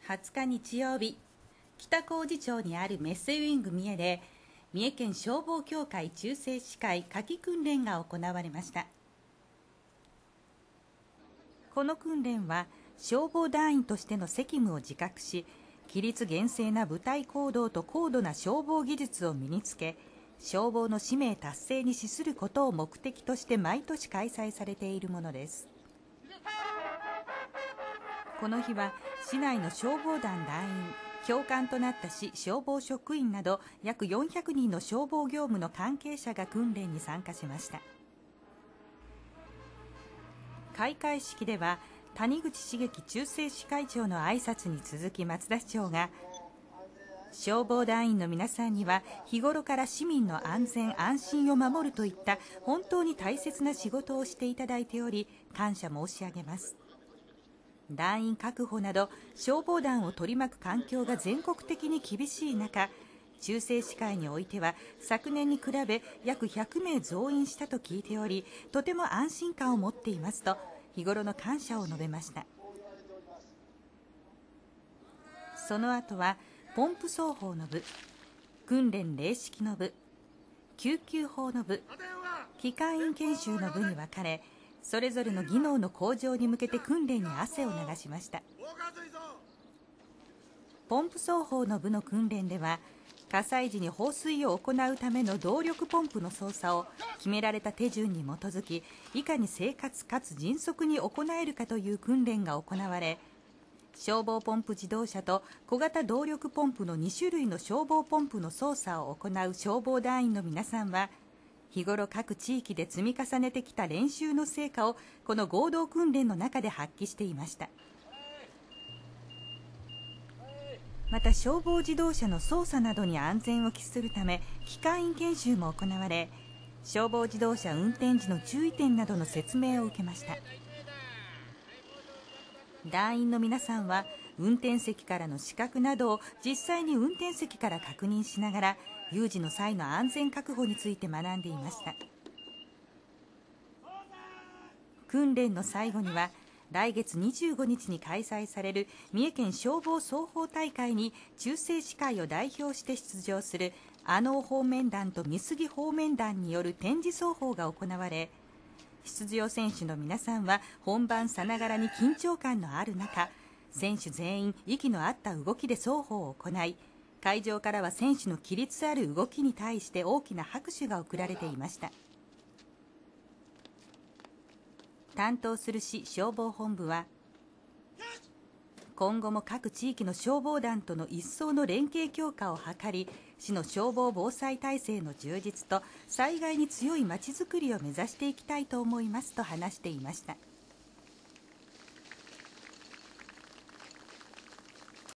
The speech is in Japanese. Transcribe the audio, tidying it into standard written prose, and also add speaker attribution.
Speaker 1: 20日日曜日、北小路町にあるメッセウィング三重で三重県消防協会中正市会夏季訓練が行われました。この訓練は消防団員としての責務を自覚し、規律厳正な部隊行動と高度な消防技術を身につけ、消防の使命達成に資することを目的として毎年開催されているものです。この日は市内の消防団団員、教官となった市消防職員など約400人の消防業務の関係者が訓練に参加しました。開会式では谷口茂樹中正市会長の挨拶に続き、松田市長が消防団員の皆さんには日頃から市民の安全安心を守るといった本当に大切な仕事をしていただいており、感謝申し上げます。団員確保など消防団を取り巻く環境が全国的に厳しい中、中正市会においては昨年に比べ約100名増員したと聞いており、とても安心感を持っていますと日頃の感謝を述べました。その後はポンプ奏法の部、訓練礼式の部、救急法の部、機関員研修の部に分かれ、それぞれの技能の向上に向けて訓練に汗を流しました。ポンプ奏法の部の訓練では、火災時に放水を行うための動力ポンプの操作を決められた手順に基づき、いかに正確かつ迅速に行えるかという訓練が行われ、消防ポンプ自動車と小型動力ポンプの2種類の消防ポンプの操作を行う消防団員の皆さんは、日頃各地域で積み重ねてきた練習の成果をこの合同訓練の中で発揮していました。また消防自動車の操作などに安全を期するため機関員研修も行われ、消防自動車運転時の注意点などの説明を受けました。団員の皆さんは運転席からの視覚などを実際に運転席から確認しながら、有事の際の安全確保について学んでいました。訓練の最後には来月25日に開催される三重県消防双方大会に中正市会を代表して出場する阿能方面団と美杉方面団による展示奏法が行われ、出場選手の皆さんは本番さながらに緊張感のある中、選手全員息の合った動きで奏法を行い、会場からは選手の規律ある動きに対して大きな拍手が送られていました。担当する市消防本部は、今後も各地域の消防団との一層の連携強化を図り、市の消防防災体制の充実と災害に強いまちづくりを目指していきたいと思いますと話していました。